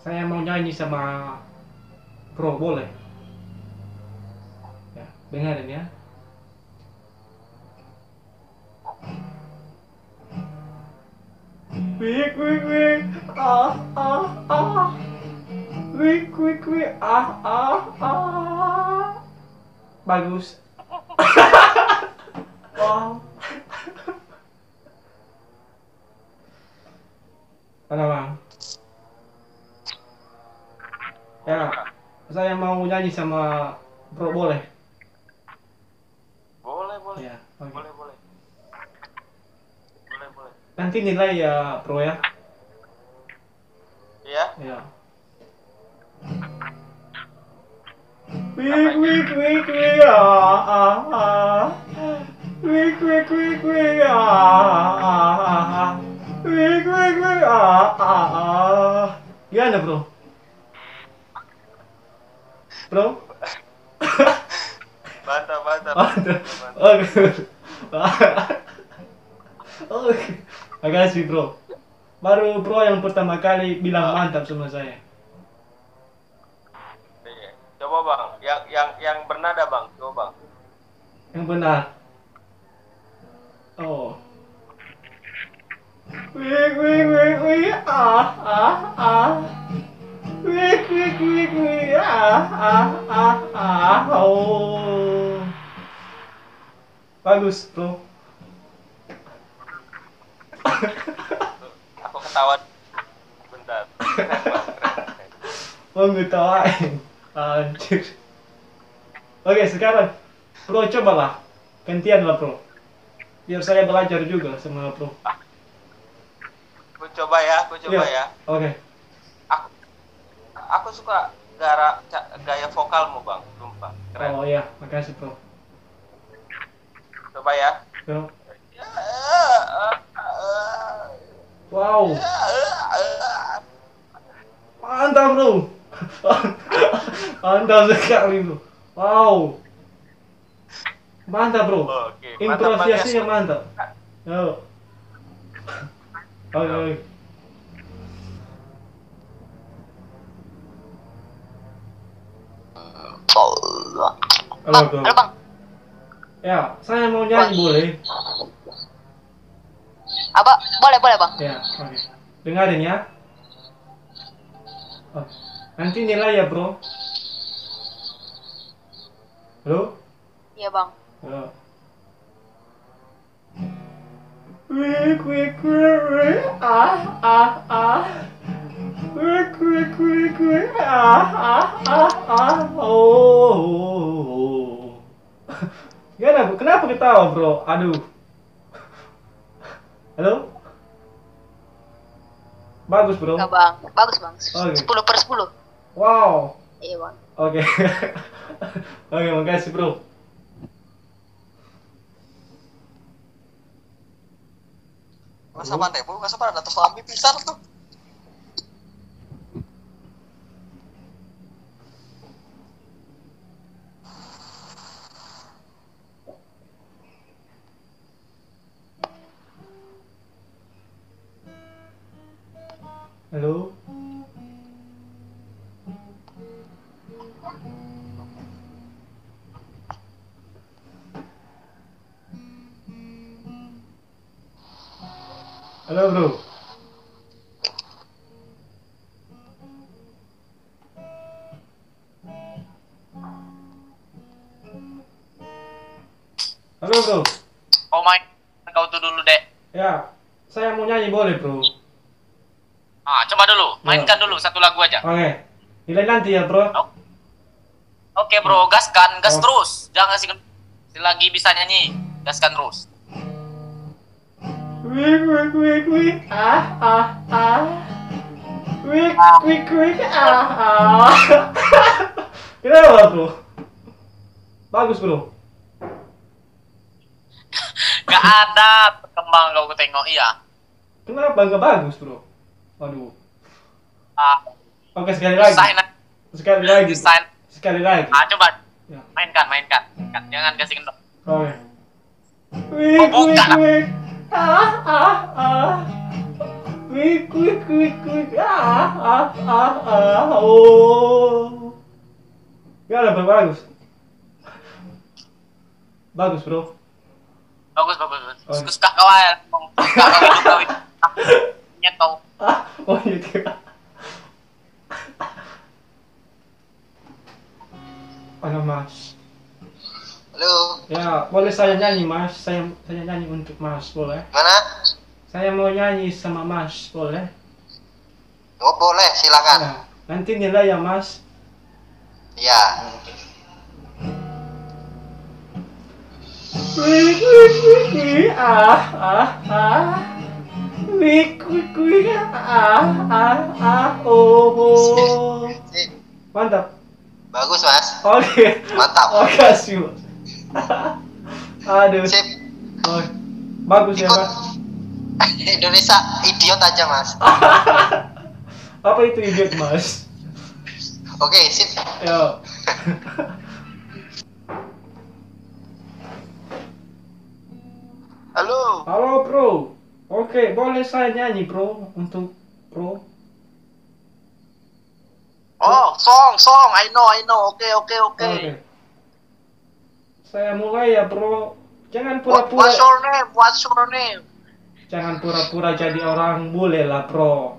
Saya mau nyanyi sama Bro, boleh? Ya, dengerin ya. Wik wik wik, ah ah ah. Wik wik wik, ah ah ah. Bagus. Wow. Mana bang? Ya, saya mau nyanyi sama Bro, boleh? Boleh, boleh. Ya, oke. Boleh, boleh. Boleh, boleh. Nanti nilai ya Bro ya. Iya? Ya. Apa Wik ini? wik wik wik, ah ah ah. Wik wik wik wik, ah ah ah. Wik wik wik, ah ah ah. Gimana Bro? Bro? Mantap, mantap. Oh, Iya, mantap. oke. Oke. Makasih Bro. Baru Bro yang pertama kali bilang Ah, mantap sama saya. iya. Coba bang, yang bernada bang, coba bang. Yang benar. Oh. Wik wik wik wik, ah ah ah. Wik wik wik wik, ah ah ah ah. Oh. Bagus Bro. Aku ketawa. Bentar. Keren bang, keren, keren. Oh, ngetawain. Anjir. Oke, sekarang Bro cobalah. Gantian lah Bro. Biar saya belajar juga sama Bro. Aku coba ya, aku coba Iya. ya. Oke. Aku, aku suka gaya vokalmu bang, sumpah. Keren. Oh iya, makasih Bro. Coba ya. Bro. Wow, mantap Bro. Mantap sekali Bro. Wow, mantap Bro. Oke, mantap bang ya. Improvisasinya mantap. Yo. Oke, oke. Halo Bang, Bro. halo bang. Ya, saya mau nyanyi boleh? Apa? Boleh, boleh bang. Ya, oke. Dengarin ya. Oh. Nanti nilai ya Bro. Halo? Iya bang. Halo. Wik wik wik wik, ah ah ah. Wik wik wik wik, ah ah ah ah. Oh. Gimana Bro? Kenapa ketawa Bro? Aduh. Halo? Bagus Bro. Enggak bang. Bagus bang. Oke. 10/10. Wow. Iya bang. Oke. Oke, makasih Bro. Masa pandai bu, masa pada atas lampi pisar tuh. Halo? Halo Bro. Halo Bro. Oh main kau tuh dulu dek. Ya, saya mau nyanyi boleh Bro? Ah, coba dulu, mainkan dulu satu lagu aja. Oke. Nilai nanti ya Bro. Oke bro, gaskan, gas Oh. terus. Jangan sih selagi bisa nyanyi, gaskan terus. Wik wik wik wik, ah ah ah. Wik wik wik, ah ah. Kenapa Bro? Bagus Bro. Gak ada berkembang kau tengok iya. Kenapa nggak bagus Bro? Aduh. Ah, Oke, sekali lagi. desain, Sekali lagi. desain. Sekali lagi. Ah coba, Ya. mainkan, mainkan. Jangan kasih kendor. Oke. Wik Oh, wik bukan. wik. Ah ah ah. Quick, quick, quick, quick. Oh. Gimana bro, bagus. Bagus bro. Bagus. Oh. Suka kawan. Suka kawin juga. Nyetong. Oh gitu. Halo mas. Halo. Ya, boleh saya nyanyi mas? Saya nyanyi untuk mas, boleh? Mana? Saya mau nyanyi sama mas, boleh? Oh boleh, silakan. Ya, nanti nilai ya mas. Iya. Wih, wih, wih, wih, wih, wih, wih, oh. Sip. Mantap. Bagus mas. Oke. Mantap. Makasih mas. Aduh. Sip. Oh, bagus ya Ikut mas. Indonesia idiot aja mas. Apa itu idiot mas? Oke, sip. Ya. Halo. Halo bro. Oke, boleh saya nyanyi bro untuk bro. Oh, song. I know. Oke. Oke. Saya mulai ya bro. Jangan What's pura-pura. your name? Jangan pura-pura jadi orang bule lah bro.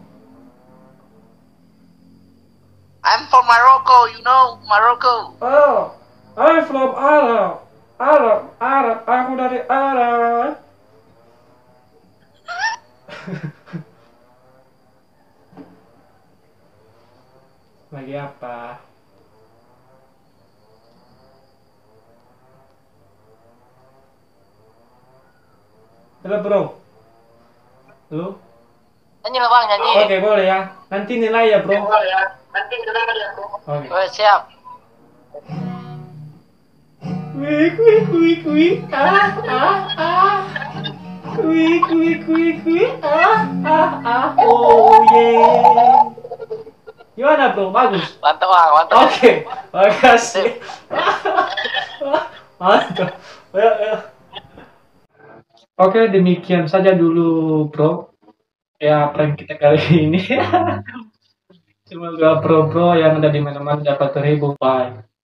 I'm from Morocco, you know, Morocco. Oh, I'm from Arab. Arab. Aku dari Arab. Lagi apa? Halo bro. Halo. Nyanyi lah bang, nyanyi. Oke boleh ya. Nanti nilai ya bro. Oke. Oh, siap. Wik. Wik. Oh yeah. Gimana bro? Bagus. Mantap bang, mantap. Oke. Makasih. Mantap. Ya. Oke, demikian saja dulu bro. Ya prank kita kali ini. Semoga bro-bro yang ada di mana-mana dapat terhibur. Bye.